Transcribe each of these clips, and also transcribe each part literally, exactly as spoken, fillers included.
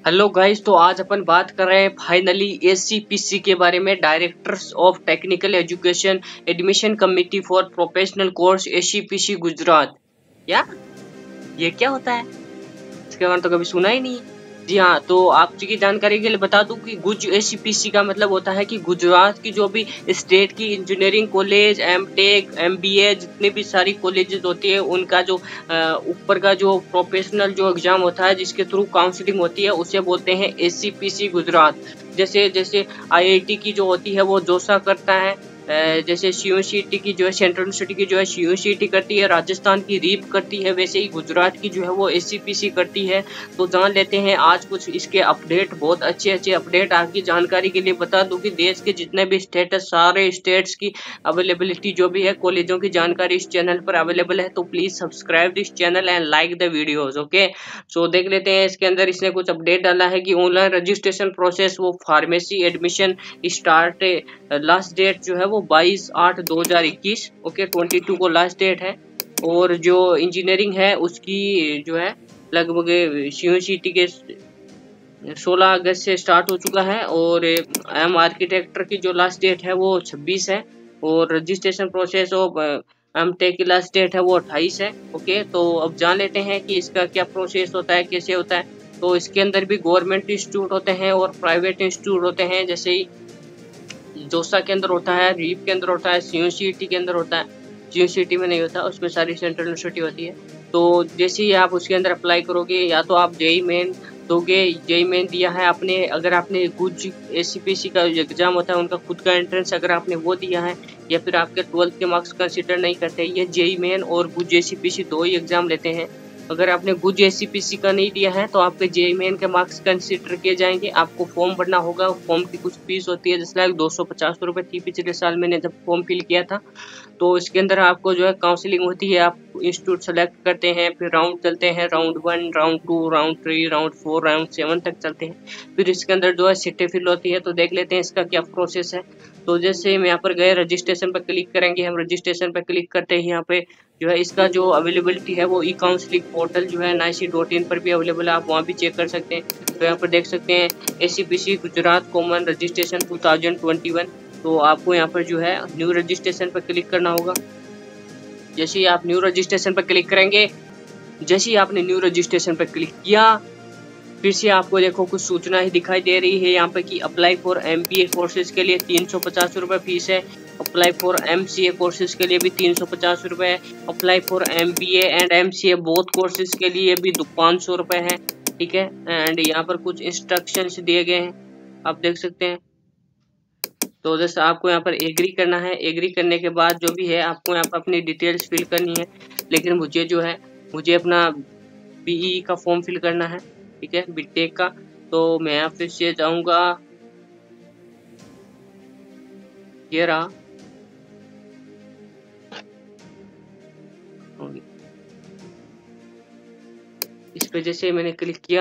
Hello guys, तो आज अपन बात कर रहे हैं फाइनली एसीपीसी के बारे में। Directors of technical education admission committee for professional course ACPC Gujarat. क्या ये क्या होता है? इसके बारे में तो कभी सुना ही नहीं। जी हाँ, तो आपकी जानकारी के लिए बता दूं कि गुज एसीपीसी का मतलब होता है कि गुजरात की जो भी स्टेट की इंजीनियरिंग कॉलेज, एमटेक, एमबीए, जितने भी सारी कॉलेजेस होती है उनका जो ऊपर का जो प्रोफेशनल जो एग्जाम होता है जिसके थ्रू काउंसलिंग होती है उसे बोलते हैं एसीपीसी गुजरात। जैसे जैसे आईआईटी की जो होती है वो जोसा करता है, जैसे सीयूसीटी की जो है सेंट्रल यूनिवर्सिटी की जो है सीयूसीटी करती है, राजस्थान की रीप करती है, वैसे ही गुजरात की जो है वो एसीपीसी करती है। तो जान लेते हैं आज कुछ इसके अपडेट, बहुत अच्छे अच्छे अपडेट आपकी जानकारी के लिए बता दूं कि देश के जितने भी स्टेट है सारे स्टेट्स की अवेलेबिलिटी जो भी है कॉलेजों की जानकारी इस चैनल पर अवेलेबल है। तो please subscribe this channel and like the videos. Okay, so देख लेते हैं इसके अंदर इसने कुछ अपडेट डाला है कि ऑनलाइन रजिस्ट्रेशन प्रोसेस वो pharmacy admission start, last date जो है वो बाईस आठ दो हजार इक्कीस, ओके बाईस को लास्ट डेट है। और जो इंजीनियरिंग है उसकी जो है लगभग सीयूसीटी के सोलह अगस्त से स्टार्ट हो चुका है, और एम आर्किटेक्चर की जो लास्ट डेट है वो छब्बीस है, और registration process of M tech की लास्ट डेट है वो अट्ठाईस है। ओके, तो अब जान लेते हैं कि इसका क्या प्रोसेस होता है, कैसे होता है। तो इसके अंदर भी गवर्नमेंट इंस्टीट्यूट होते हैं और प्राइवेट इंस्टीट्यूट होते हैं, जैसे ही जोसा के अंदर होता है, रीप के अंदर होता है, सीयूसीटी के अंदर होता है। सीयूसीटी में नहीं होता, उसमें सारी सेंट्रल यूनिवर्सिटी होती है। तो जैसे ही आप उसके अंदर अप्लाई करोगे, या तो आप जेई मेन दोगे, जेई मेन दिया है आपने, अगर आपने कुछ एसीपीसी का एग्जाम होता है उनका खुद का एंट्रेंस अगर आपने वो दिया है, या फिर आपके ट्वेल्थ के मार्क्स कंसिडर नहीं करते, ये जेई मेन और गुज एसीपीसी दो ही एग्जाम लेते हैं। अगर आपने गुज एसीपीसी का नहीं दिया है तो आपके जेई मेन के मार्क्स कंसिडर किए जाएंगे। आपको फॉर्म भरना होगा, फॉर्म की कुछ फीस होती है, जैसे लाइक दो सौ पचास रुपये थी पिछले साल मैंने जब फॉर्म फिल किया था। तो इसके अंदर आपको जो है काउंसलिंग होती है, आप इंस्टीट्यूट सेलेक्ट करते हैं, फिर राउंड चलते हैं, round one, round two, round three, round four, round seven तक चलते हैं। फिर इसके अंदर जो है सीटें फिल होती है। तो देख लेते हैं इसका क्या प्रोसेस है। तो जैसे हम यहाँ पर गए, रजिस्ट्रेशन पर क्लिक करेंगे, हम रजिस्ट्रेशन पर क्लिक करते ही यहाँ पे जो है इसका जो अवेलेबिलिटी है वो ई काउंसलिंग पोर्टल जो है नाइसी डॉट इन पर भी अवेलेबल है, आप वहाँ भी चेक कर सकते हैं। तो यहाँ पर देख सकते हैं ACPC Gujarat common registration two thousand twenty one. तो आपको यहाँ पर जो है न्यू रजिस्ट्रेशन पर क्लिक करना होगा। जैसे ही आप न्यू रजिस्ट्रेशन पर क्लिक करेंगे, जैसे ही आपने न्यू रजिस्ट्रेशन पर क्लिक किया, फिर से आपको देखो कुछ सूचना ही दिखाई दे रही है यहाँ पे कि अप्लाई फॉर एमबीए कोर्सेज के लिए तीन सौ पचास रुपये फीस है, अप्लाई फॉर एमसीए कोर्सेज के लिए भी तीन सौ पचास रुपये है, apply for MBA and MCA both courses के लिए भी पाँच सौ रुपये है। ठीक है, एंड यहाँ पर कुछ इंस्ट्रक्शंस दिए गए हैं, आप देख सकते हैं। तो जैसे आपको यहाँ पर एग्री करना है, एग्री करने के बाद जो भी है आपको यहाँ पर अपनी डिटेल्स फिल करनी है। लेकिन मुझे जो है मुझे अपना बीई का फॉर्म फिल करना है, ठीक है, बीटेक का। तो मैं यहाँ फिर से जाऊंगा, ये रहा, इस पे जैसे मैंने क्लिक किया,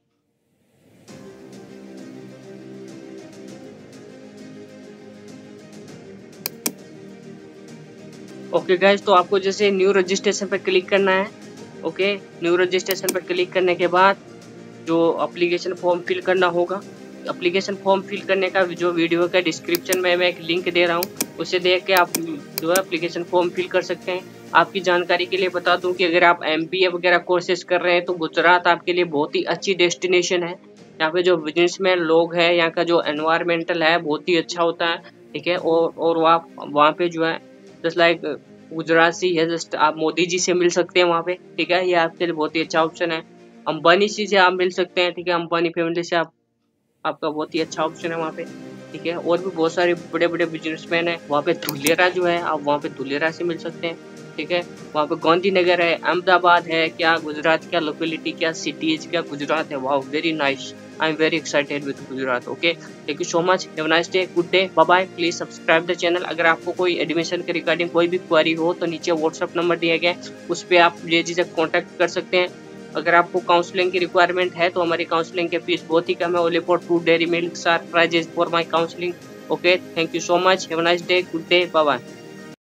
ओके गाइज, तो आपको जैसे न्यू रजिस्ट्रेशन पर क्लिक करना है। ओके, न्यू रजिस्ट्रेशन पर क्लिक करने के बाद जो एप्लीकेशन फॉर्म फिल करना होगा, एप्लीकेशन फॉर्म फिल करने का जो वीडियो का डिस्क्रिप्शन में मैं एक लिंक दे रहा हूँ, उसे देख के आप जो है एप्लीकेशन फॉर्म फिल कर सकते हैं। आपकी जानकारी के लिए बता दूं कि अगर आप एमबीए वगैरह कोर्सेज कर रहे हैं तो गुजरात आपके लिए बहुत ही अच्छी डेस्टिनेशन है। यहाँ पे जो बिजनेसमैन लोग हैं, यहाँ का जो एनवायरमेंटल है बहुत ही अच्छा होता है, ठीक है। और और वहाँ वहाँ पे जो है जस्ट लाइक गुजरात से है, जस्ट आप मोदी जी से मिल सकते हैं वहाँ पे, ठीक है। ये आपके लिए बहुत ही अच्छा ऑप्शन है। अंबानी जी से आप मिल सकते हैं, ठीक है, अंबानी फैमिली से आप आपका बहुत ही अच्छा ऑप्शन है वहाँ पे, ठीक है। और भी बहुत सारे बड़े बड़े बिजनेसमैन है वहाँ पे। धुलेरा जो है आप वहाँ पे धुलेरा से मिल सकते हैं, ठीक है। वहाँ पे गांधीनगर है, अहमदाबाद है, क्या गुजरात, क्या लोकेलिटी, क्या सिटीज, क्या गुजरात है। Wow, very nice, I am very excited with Gujarat. Okay, thank you so much, have a nice day, good day, bye bye. Please subscribe the channel. अगर आपको कोई एडमिशन के रिगार्डिंग कोई भी क्वेरी हो तो नीचे व्हाट्सअप नंबर दिया गया है, उस पर आप बेझिझक कॉन्टैक्ट कर सकते हैं। अगर आपको काउंसलिंग की रिक्वायरमेंट है तो हमारी काउंसलिंग की फीस बहुत ही कम है, only for two dairy milk are prices for my counselling. Okay, thank you so much, have a nice day, good day, bye bye.